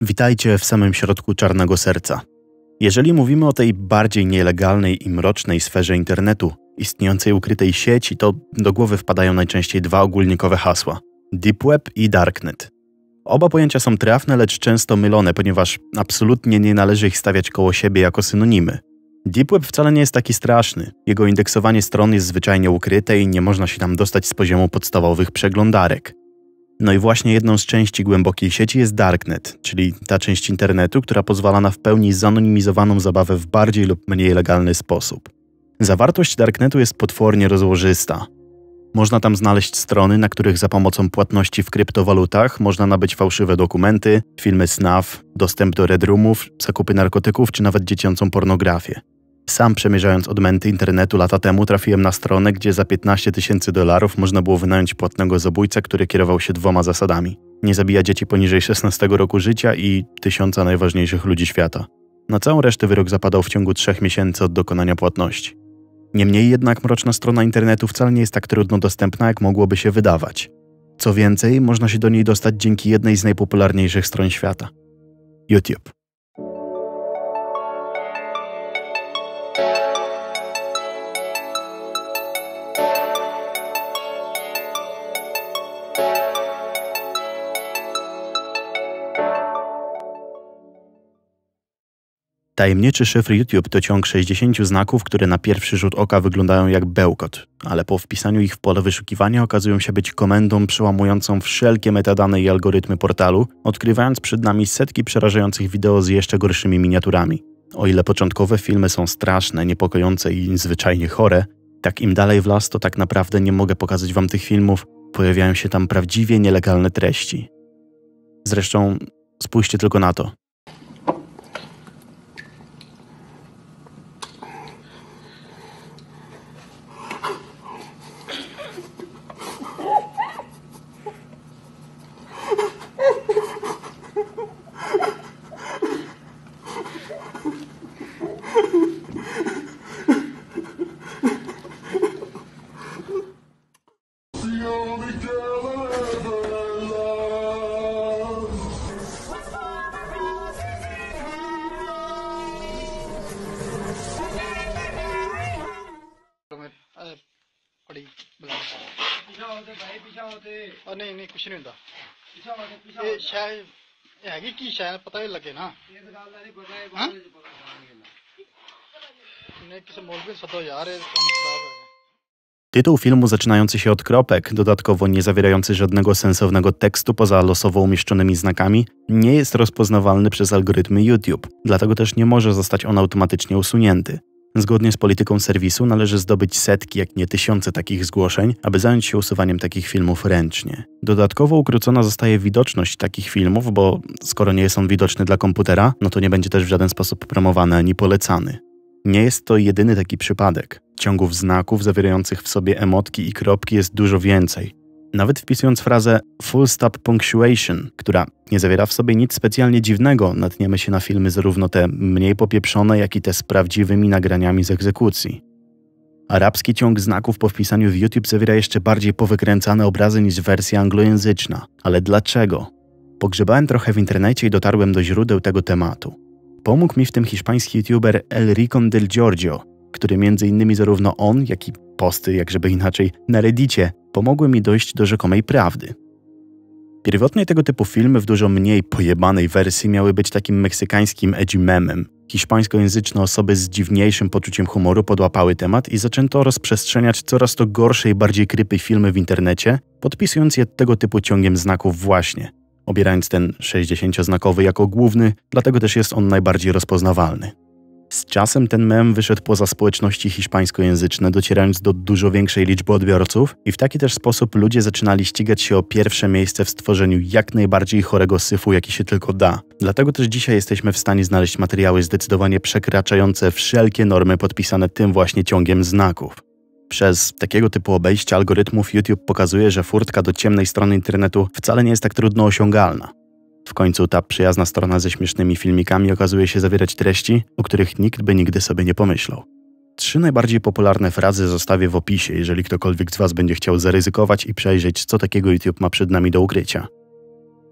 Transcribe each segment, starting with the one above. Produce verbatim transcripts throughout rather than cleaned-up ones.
Witajcie w samym środku czarnego serca. Jeżeli mówimy o tej bardziej nielegalnej i mrocznej sferze internetu, istniejącej ukrytej sieci, to do głowy wpadają najczęściej dwa ogólnikowe hasła – Deep Web i Darknet. Oba pojęcia są trafne, lecz często mylone, ponieważ absolutnie nie należy ich stawiać koło siebie jako synonimy. Deep Web wcale nie jest taki straszny. Jego indeksowanie stron jest zwyczajnie ukryte i nie można się tam dostać z poziomu podstawowych przeglądarek. No i właśnie jedną z części głębokiej sieci jest Darknet, czyli ta część internetu, która pozwala na w pełni zanonimizowaną zabawę w bardziej lub mniej legalny sposób. Zawartość Darknetu jest potwornie rozłożysta. Można tam znaleźć strony, na których za pomocą płatności w kryptowalutach można nabyć fałszywe dokumenty, filmy S N A F, dostęp do Red Roomów, zakupy narkotyków czy nawet dziecięcą pornografię. Sam przemierzając odmęty internetu lata temu trafiłem na stronę, gdzie za piętnaście tysięcy dolarów można było wynająć płatnego zabójcę, który kierował się dwoma zasadami. Nie zabija dzieci poniżej szesnastego roku życia i tysiąca najważniejszych ludzi świata. Na całą resztę wyrok zapadał w ciągu trzech miesięcy od dokonania płatności. Niemniej jednak mroczna strona internetu wcale nie jest tak trudno dostępna, jak mogłoby się wydawać. Co więcej, można się do niej dostać dzięki jednej z najpopularniejszych stron świata – YouTube. Tajemniczy szyfr YouTube to ciąg sześćdziesięciu znaków, które na pierwszy rzut oka wyglądają jak bełkot, ale po wpisaniu ich w pole wyszukiwania okazują się być komendą przełamującą wszelkie metadane i algorytmy portalu, odkrywając przed nami setki przerażających wideo z jeszcze gorszymi miniaturami. O ile początkowe filmy są straszne, niepokojące i zwyczajnie chore, tak im dalej w las, to tak naprawdę nie mogę pokazać wam tych filmów, pojawiają się tam prawdziwie nielegalne treści. Zresztą spójrzcie tylko na to. नहीं नहीं कुछ नहीं होता ये शायद हैगी की शायद पता ही लगे ना नहीं किसी मौलवी सदो यार ये काम खराब है. Tytuł filmu zaczynający się od kropek, dodatkowo nie zawierający żadnego sensownego tekstu poza losowo umieszczonymi znakami, nie jest rozpoznawalny przez algorytmy YouTube, dlatego też nie może zostać on automatycznie usunięty. Zgodnie z polityką serwisu należy zdobyć setki, jak nie tysiące takich zgłoszeń, aby zająć się usuwaniem takich filmów ręcznie. Dodatkowo ukrócona zostaje widoczność takich filmów, bo skoro nie jest on widoczny dla komputera, no to nie będzie też w żaden sposób promowany ani polecany. Nie jest to jedyny taki przypadek. Ciągów znaków zawierających w sobie emotki i kropki jest dużo więcej. Nawet wpisując frazę full stop punctuation, która nie zawiera w sobie nic specjalnie dziwnego, natkniemy się na filmy zarówno te mniej popieprzone, jak i te z prawdziwymi nagraniami z egzekucji. Arabski ciąg znaków po wpisaniu w YouTube zawiera jeszcze bardziej powykręcane obrazy niż wersja anglojęzyczna. Ale dlaczego? Pogrzebałem trochę w internecie i dotarłem do źródeł tego tematu. Pomógł mi w tym hiszpański youtuber El Rincón del Giorgio, który między innymi zarówno on, jak i posty, jak żeby inaczej, na Reddicie pomogły mi dojść do rzekomej prawdy. Pierwotnie tego typu filmy w dużo mniej pojebanej wersji miały być takim meksykańskim edgy memem. Hiszpańskojęzyczne osoby z dziwniejszym poczuciem humoru podłapały temat i zaczęto rozprzestrzeniać coraz to gorsze i bardziej creepy filmy w internecie, podpisując je tego typu ciągiem znaków właśnie, obierając ten sześćdziesięcioznakowy jako główny, dlatego też jest on najbardziej rozpoznawalny. Z czasem ten mem wyszedł poza społeczności hiszpańskojęzyczne, docierając do dużo większej liczby odbiorców i w taki też sposób ludzie zaczynali ścigać się o pierwsze miejsce w stworzeniu jak najbardziej chorego syfu, jaki się tylko da. Dlatego też dzisiaj jesteśmy w stanie znaleźć materiały zdecydowanie przekraczające wszelkie normy podpisane tym właśnie ciągiem znaków. Przez takiego typu obejście algorytmów YouTube pokazuje, że furtka do ciemnej strony internetu wcale nie jest tak trudno osiągalna. W końcu ta przyjazna strona ze śmiesznymi filmikami okazuje się zawierać treści, o których nikt by nigdy sobie nie pomyślał. Trzy najbardziej popularne frazy zostawię w opisie, jeżeli ktokolwiek z Was będzie chciał zaryzykować i przejrzeć, co takiego YouTube ma przed nami do ukrycia.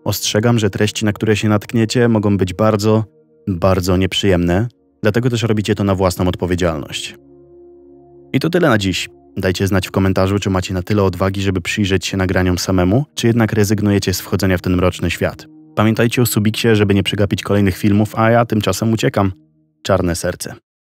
Ostrzegam, że treści, na które się natkniecie, mogą być bardzo, bardzo nieprzyjemne, dlatego też robicie to na własną odpowiedzialność. I to tyle na dziś. Dajcie znać w komentarzu, czy macie na tyle odwagi, żeby przyjrzeć się nagraniom samemu, czy jednak rezygnujecie z wchodzenia w ten mroczny świat. Pamiętajcie o subiksie, żeby nie przegapić kolejnych filmów, a ja tymczasem uciekam. Czarne serce.